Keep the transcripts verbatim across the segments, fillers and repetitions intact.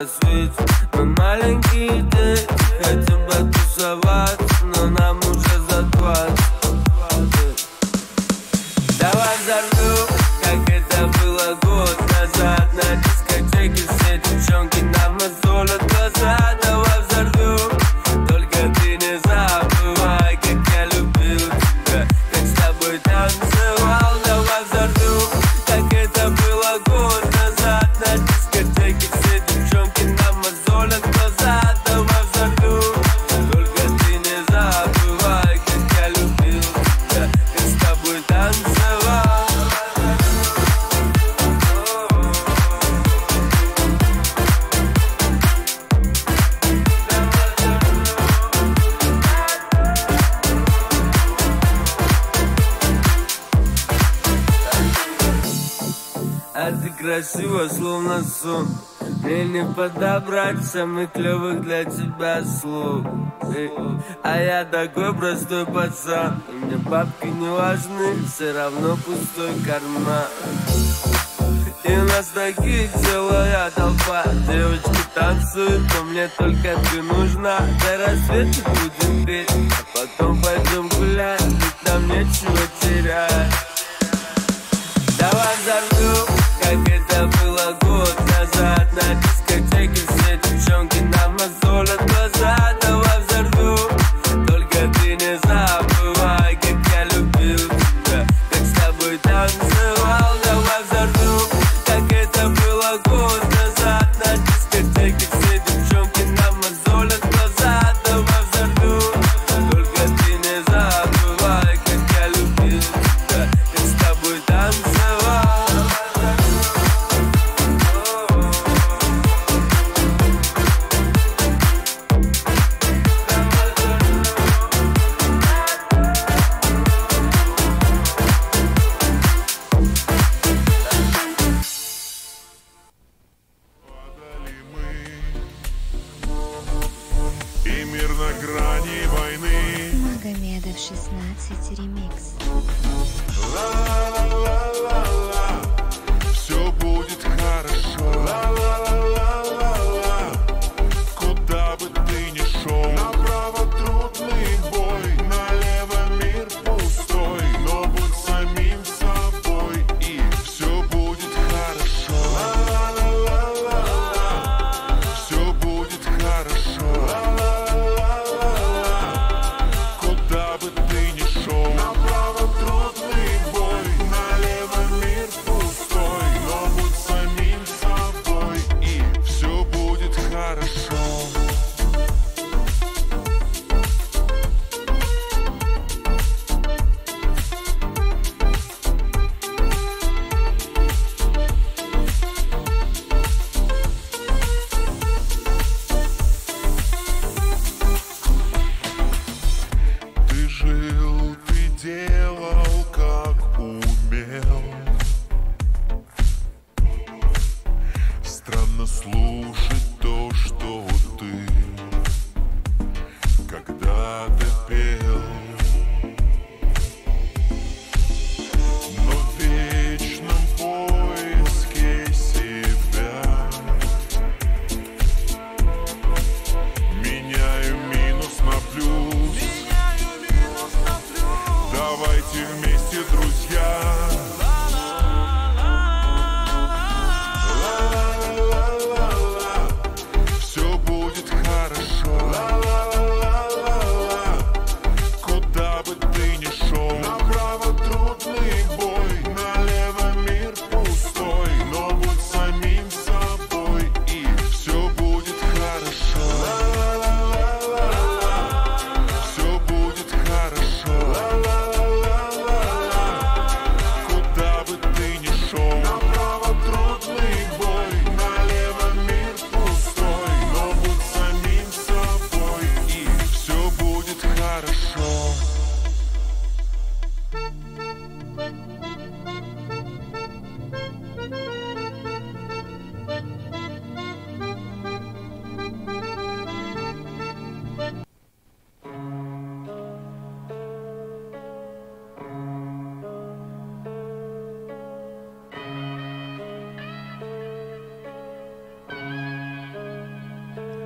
свете. Мы маленькие дети, хотим потусоваться, но нам уже за двадцать. Давай взорвем, как это было год назад. На дискотеке все девчонки нам мозолят глаза. Давай взорвем, только ты не забывай, как я любил тебя, как с тобой танцевал. Давай взорвем, как это было год назад. На дискотеке все девчонки нам мозолят глаза. Давай взорвем, только ты не забывай, как я любил тебя, как с тобой танцевал. А ты красива, словно сон. Мне не подобрать самых клевых для тебя слов. Эй, а я такой простой пацан, и мне бабки не важны, все равно пустой карман. И у нас таких целая толпа. Девочки танцуют, но мне только ты нужна. До рассвета будем петь, а потом пойдем гулять, ведь нам нечего терять. Давай взорвем, как это было год назад. На дискотеке все девчонки нам мозолят глаза. Давай взорвем, только ты не забывай, как я любил тебя, как с тобой танцевал. Давай взорвем, как это было год назад. На дискотеке все девчонки нам мозолят глаза. Давай взорвем, только ты не забывай, как я любил тебя, как с тобой танцевал. И мир на грани войны. Магомедов шестнадцать ремикс. Ла-ла-ла-ла-ла-ла, все будет хорошо. Ла-ла-ла-ла-ла-ла, куда бы ты ни шел. Направо трудный бой, налево мир пустой. Но будь самим собой, и все будет хорошо. Ла-ла-ла-ла-ла, все будет хорошо. Куда бы ты ни шел, направо трудный бой, налево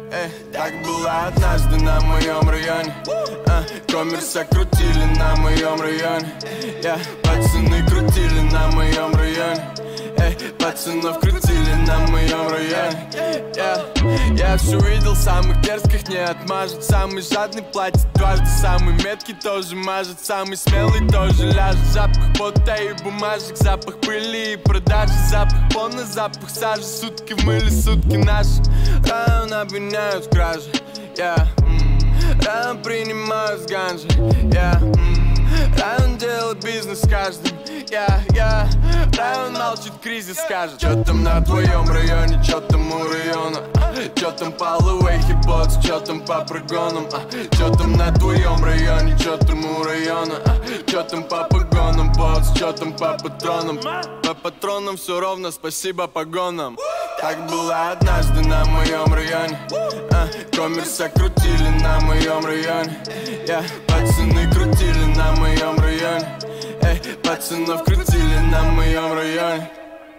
Эй, так было однажды на моем районе. а, Коммерса крутили на моем районе. Я, пацаны крутили на моем районе. Эй, пацанов крутили на моем районе. Я, я все видел, самых дерзких не отмажет. Самый жадный платит дважды, самый меткий тоже мажет. Самый смелый тоже ляжет. Запах пота и бумажек, запах пыли и продажи. Запах полный, запах сажи, сутки в мыле, сутки наши. Район обвиняют в краже, yeah. Район принимают с ганжей, yeah. Район делает бизнес с каждым, yeah, yeah. Район молчит, кризис скажет. Чё там на твоем районе, чё там у района? Чё там по луэй хип-ботс, чё там по прогонам? Чё там на твоем районе, чё там у района? Чё там по погонам, ботс, чё там по патронам? По патронам все ровно, спасибо погонам. Так было однажды на моем районе. а, Коммерса крутили на моем районе. Я, пацаны крутили на моем районе. Эй, пацанов крутили на моем районе.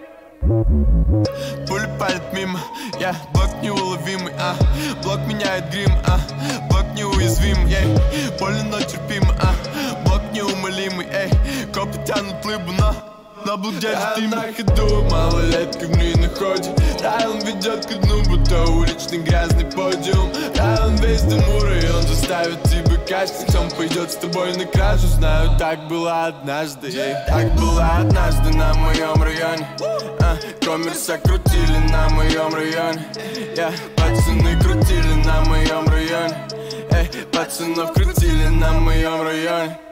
Пули палят мимо, я блок неуловимый, а блок меняет грим, а блок неуязвим, ей, больно, но терпимо, а блок неумолимый, эй, копы тянут лыбу, но на блок дядя Тима. На ходу, малолетка в ней на ходе. Район ведет ко дну, будто уличный грязный подиум. Район весь дому, район заставит тебя качать. Он пойдет с тобой на кражу, знаю, так было однажды, ей. Так было однажды на моем районе. а, Коммерса крутили на моем районе. Я, пацаны крутили на моем районе. Эй, пацанов крутили на моем районе.